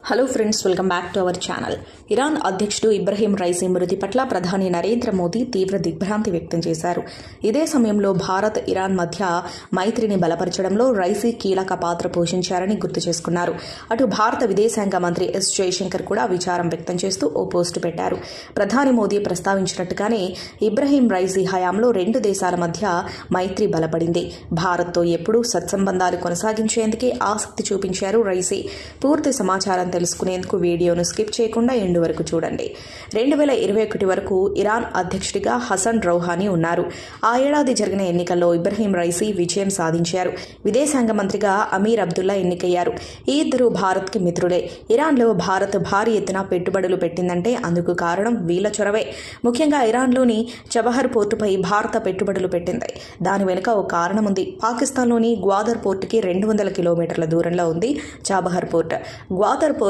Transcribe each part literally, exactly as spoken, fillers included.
Hello friends, welcome back to our channel. Iran అధ్యక్షుడు Ebrahim Raisi మృతి పట్ల ప్రధాని నరేంద్ర మోదీ తీవ్ర దిగ్భ్రాంతి వ్యక్తం చేశారు. ఇదే సమయంలో భారత్ ఇరాన్ మధ్య మైత్రిని బలపరచడంలో రైసీ కీలక పాత్ర పోషించారని గుర్తు చేసుకున్నారు. అటు భారత విదేశాంగ మంత్రి ఎస్ జయశంకర్ కూడా విచారం వ్యక్తం చేస్తూ ఓ పోస్టు పెట్టారు. ప్రధాని మోదీ ప్రస్తావించినట్టుగానే ఇబ్రహీం రైసీ హయాంలో రెండు దేశాల మధ్య మైత్రి బలపడింది. భారత్తో ఎప్పుడూ సత్సంబంధాలు కొనసాగించేందుకే ఆసక్తి చూపించారు రైసీ. పూర్తి సమాచారం తెలుసుకునేందుకు వీడియోను స్కిప్ చేయకుండా ఎండు వరకు చూడండి. రెండు వేల ఇరవై ఒకటి వరకు ఇరాన్ అధ్యక్షుడిగా హసన్ రౌహానీ ఉన్నారు. ఆ ఏడాది జరిగిన ఎన్నికల్లో ఇబ్రహీం రైసీ విజయం సాధించారు. విదేశాంగ మంత్రిగా అమీర్ అబ్దుల్లా ఎన్నికయ్యారు. ఈ ఇద్దరు భారత్కి మిత్రులే. ఇరాన్లో భారత్ భారీ ఎత్తున పెట్టుబడులు పెట్టిందంటే అందుకు కారణం వీళ్ల చొరవే. ముఖ్యంగా ఇరాన్లోని చబహర్ పోర్టుపై భారత పెట్టుబడులు పెట్టింది. దాని వెనుక ఓ కారణం ఉంది. పాకిస్తాన్లోని గ్వాదర్ పోర్టుకి రెండు వందల కిలోమీటర్ల దూరంలో ఉంది Chabahar port. Gwadar port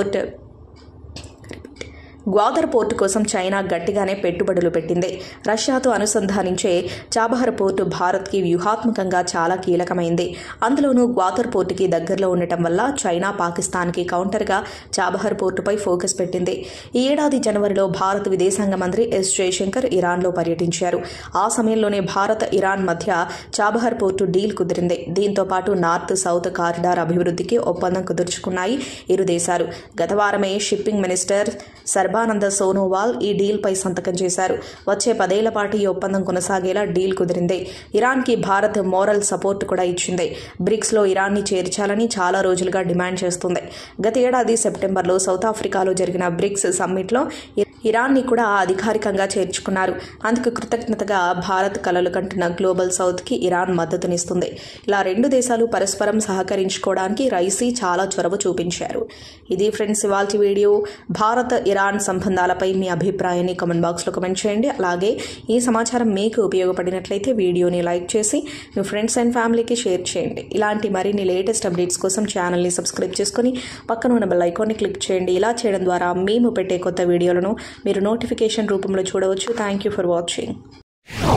Gwadar port కోసం చైనా గట్టిగానే పెట్టుబడులు పెట్టింది. రష్యాతో అనుసంధానించే చాబహర్ పోర్టు భారత్కి వ్యూహాత్మకంగా చాలా కీలకమైంది. అందులోనూ గ్వాదర్ పోర్టుకి దగ్గరలో ఉండటం వల్ల చైనా పాకిస్తాన్కి కౌంటర్గా చాబహర్ పోర్టుపై ఫోకస్ పెట్టింది. ఈ ఏడాది జనవరిలో భారత విదేశాంగ మంత్రి ఎస్ జయశంకర్ ఇరాన్లో పర్యటించారు. ఆ సమయంలోనే భారత్ ఇరాన్ మధ్య చాబహర్ పోర్టు డీల్ కుదిరింది. దీంతో పాటు నార్త్ సౌత్ కారిడార్ అభివృద్ధికి ఒప్పందం కుదుర్చుకున్నాయి ఇరు దేశాలు. గత వారమే షిప్పింగ్ మినిస్టర్ సర్బానంద సోనోవాల్ ఈ డీల్ పై సంతకం చేశారు. వచ్చే పదేళ్ల పాటు ఈ ఒప్పందం కొనసాగేలా డీల్ కుదిరింది. ఇరాన్ కి భారత్ మోరల్ సపోర్ట్ కూడా ఇచ్చింది. బ్రిక్స్ లో ఇరాన్ ని చేర్చాలని చాలా రోజులుగా డిమాండ్ చేస్తుంది. గత ఏడాది సెప్టెంబర్లో సౌత్ ఆఫ్రికాలో జరిగిన బ్రిక్స్ సమ్మిట్ లో ఇరాన్ ని కూడా అధికారికంగా చేర్చుకున్నారు. అందుకు కృతజ్ఞతగా భారత్ కలలు కంటున్న గ్లోబల్ సౌత్ కి ఇరాన్ మద్దతునిస్తుంది. ఇలా రెండు దేశాలు పరస్పరం సహకరించుకోవడానికి రైసీ చాలా చొరవ చూపించారు. ఇది ఫ్రెండ్స్ ఇవాల్టి వీడియో. భారత్ ఇరాన్ సంబంధాలపై మీ అభిప్రాయాన్ని కామెంట్ బాక్స్లో కామెంట్ చేయండి. అలాగే ఈ సమాచారం మీకు ఉపయోగపడినట్లయితే వీడియోని లైక్ చేసి మీ ఫ్రెండ్స్ అండ్ ఫ్యామిలీకి షేర్ చేయండి. ఇలాంటి మరిన్ని లేటెస్ట్ అప్డేట్స్ కోసం ఛానల్ని సబ్స్క్రైబ్ చేసుకుని పక్కన ఉన్న బెల్ ఐకాన్ని క్లిక్ చేయండి. ఇలా చేయడం ద్వారా మేము పెట్టే కొత్త వీడియోలను మీరు నోటిఫికేషన్ రూపంలో చూడవచ్చు. Thank you for watching.